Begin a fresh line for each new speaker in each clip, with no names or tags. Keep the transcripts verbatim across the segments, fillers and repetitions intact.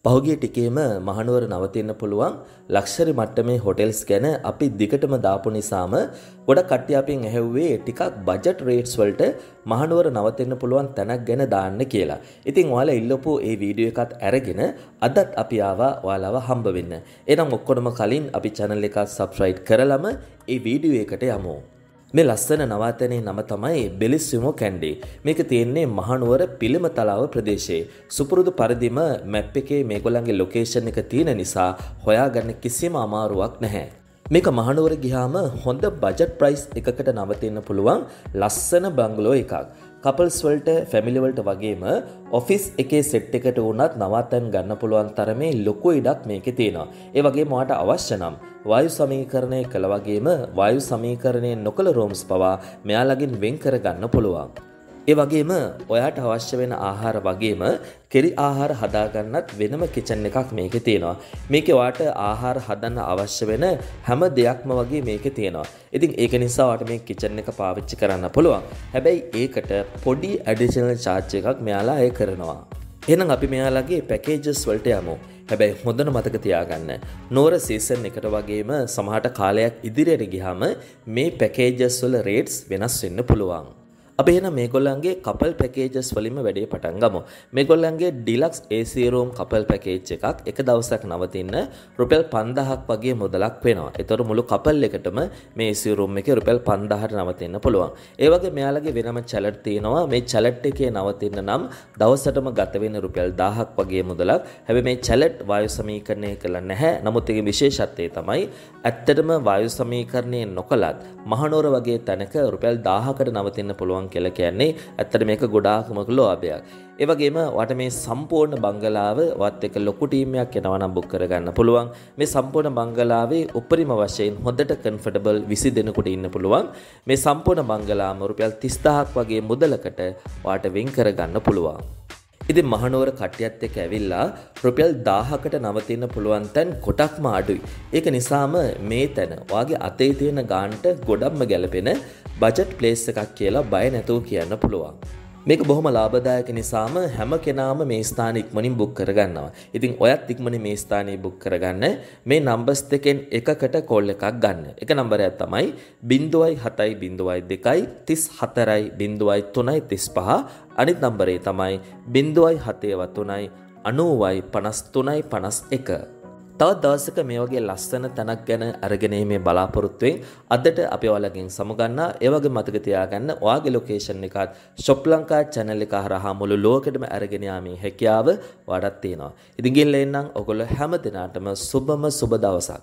පහුගිය ටිකේම මහනුවර නවතින්න පුළුවන් ලක්ෂරි මට්ටමේ හොටෙල්ස් ගැන අපි දිගටම දාපු නිසාම ගොඩක් කට්ටිය අපෙන් ඇහුවේ ටිකක් බජට් රේට්ස් වලට මහනුවර නවතින්න පුළුවන් තැනක් ගැන දාන්න කියලා. ඉතින් ඔයාලා ඉල්ලපු ඒ වීඩියෝ එකත් අරගෙන අදත් අපි ආවා ඔයාලව හම්බ වෙන්න. එහෙනම් ඔක්කොම කලින් අපි channel එක subscribe කරලම ඒ වීඩියෝ එකට යමු. මේ ලස්සන නවාතැනේ නම තමයි බෙලිස්විමෝ කැන්ඩි. මේක තියෙන්නේ මහනුවර පිළිමතලාව ප්‍රදේශයේ. සුපුරුදු පරිදිම මැප් එකේ මේගොල්ලන්ගේ ලොකේෂන් එක තියෙන නිසා හොයාගන්න කිසිම අමාරුවක් නැහැ. මේක මහනුවර ගියාම හොඳ බජට් ප්‍රයිස් එකකට නවතින්න පුළුවන් ලස්සන බංගලෝ එකක්. කපල්ස් වලට ෆැමිලි වලට වගේම ඔෆිස් එකේ සෙට් එකට වුණත් නවාතැන් ගන්න පුළුවන් තරමේ ලොකු ඉඩක් මේකේ තියෙනවා. ඒ වගේම ඔයාට අවශ්‍ය නම් වායු සමීකරණය කළ වගේම වායු සමීකරණය නොකළ රූම්ස් පවා මෙයාලගෙන් වෙන් කර ගන්න පුළුවන්. ඒ වගේම ඔයාට අවශ්‍ය වෙන ආහාර වගේම කෙරි ආහාර හදාගන්නත් වෙනම කිචන් එකක් මේකේ තියෙනවා. මේකේ ඔයාට ආහාර හදන්න අවශ්‍ය වෙන හැම දෙයක්ම වගේ මේකේ තියෙනවා. ඉතින් ඒක නිසා ඔයාට මේ කිචන් එක පාවිච්චි කරන්න පුළුවන්. හැබැයි ඒකට පොඩි ඇඩිෂනල් charge එකක් මෙයාලා ඒ කරනවා. එහෙනම් අපි මෙයාලගේ පැකේජස් වලට යමු. හැබැයි හොඳට මතක තියාගන්න නෝර සීසන් එකට වගේම සමහරට කාලයක් ඉදිරියට ගියාම මේ පැකේජස් වල රේට්ස් වෙනස් වෙන්න පුළුවන්. අපි එහෙනම් මේගොල්ලන්ගේ කපල් පැකේජස් වලින්ම වැඩේ පටන් ගමු. මේගොල්ලන්ගේ deluxe A C room couple package එකක් එක දවසක් නවතින්න රුපියල් පන්දාහක් වගේ මුදලක් වෙනවා. ඒතර මුළු කපල් එකටම මේ ඒ සී රූම් එකේ රුපියල් පන්දාහට නවතින්න පුළුවන්. ඒ වගේ මෙයාලගේ වෙනම චැලට් තියෙනවා. මේ චැලට් එකේ නවතින්න නම් දවසටම ගත වෙන රුපියල් දහයක් වගේ මුදලක්. හැබැයි මේ චැලට් වායු සමීකරණය කළා නැහැ. නමුත් ඒකේ විශේෂත්වය තමයි ඇත්තටම වායු සමීකරණය නොකලත් මහනුවර වගේ තැනක රුපියල් දහයකට නවතින්න පුළුවන් කියලා කියන්නේ ඇත්තට මේක ගොඩාක්ම ලෝභයක්. ඒ වගේම ඔයාට මේ සම්පූර්ණ බංගලාව වත් එක ලොකු ටීම් එකක් යනවා නම් බුක් කරගන්න පුළුවන්. මේ සම්පූර්ණ බංගලාවේ උපරිම වශයෙන් හොඳට කම්ෆර්ටබල් විසි දෙනෙකුට ඉන්න පුළුවන්. මේ සම්පූර්ණ බංගලාවම රුපියල් තිස් දහයක් වගේ මුදලකට ඔයාට වෙන් කරගන්න පුළුවන්. ඉතින් මහනුවර කට්ටියත් එක්ක ඇවිල්ලා රුපියල් දහයකට නවතින්න පුළුවන් තැන් කොටක්ම අඩුයි. ඒක නිසාම මේ තැන ඔයාගේ අතේ තියෙන ගානට ගොඩක්ම ගැලපෙන බජට් ප්ලේස් එකක් කියලා බය නැතුව කියන්න පුළුවන්. මේක බොහොම ලාභදායක නිසාම හැම කෙනාම මේ ස්ථාන ඉක්මනින් බුක් කරගන්නවා. ඉතින් ඔයත් ඉක්මනින් මේ ස්ථානේ බුක් කරගන්න මේ නම්බර්ස් දෙකෙන් එකකට කෝල් එකක් ගන්න. එක නම්බරයක් තමයි ज़ीरो सात ज़ीरो दो तीस हතරයි ज़ीरो තුනයි තිස් පහ. අනිත් නම්බරේ තමයි ज़ीरो सात තුනයි නවයයි පනස් තුනයි පනස් එක. තවත් දවසක මේ වගේ ලස්සන තැනක් ගැන අරගෙන මේ බලාපොරොත්තුෙන් අදට අපි ඔයාලගෙන් සමුගන්නා. ඒ වගේ මතක තියාගන්න ඔයාගේ ලොකේෂන් එකත් ෂොප් ලංකා channel එක හරහා මුළු ලෝකෙටම අරගෙන යාමේ හැකියාව ඔයාලට තියෙනවා. ඉතින් ගිහින් එන්නම් ඔයගොල්ලෝ හැම දිනාටම සුබම සුබ දවසක්.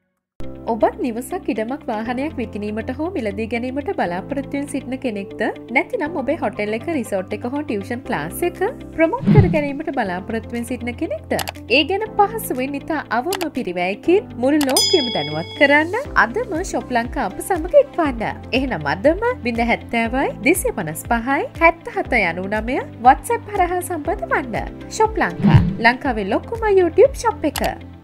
ඔබත් නිවසක් ඉඩමක් වාහනයක් විකිණීමට හෝ මිලදී ගැනීමට බලාපොරොත්තු වෙන සිටින කෙනෙක්ද? නැතිනම් ඔබේ හොටෙල් එක, රිසෝට් එක හෝ ටියුෂන් ක්ලාස් එක ප්‍රොමෝට් කර ගැනීමට බලාපොරොත්තු වෙන සිටින කෙනෙක්ද? ඒ ගැන පහසුවෙන් ඉතා අවම පිරිවැයකින් මුළු ලෝකෙම දැනුවත් කරන්න අදම ෂොප් ලංකා අප සමග එක්වන්න. එහෙනම් අදම ज़ीरो सात ज़ीरो දෙසිය පනස් පහයි හැත්තෑ හත නවය WhatsApp හරහා සම්බන්ධ වන්න. ෂොප් ලංකා ලංකාවේ ලොකුම YouTube ෂොප් එක.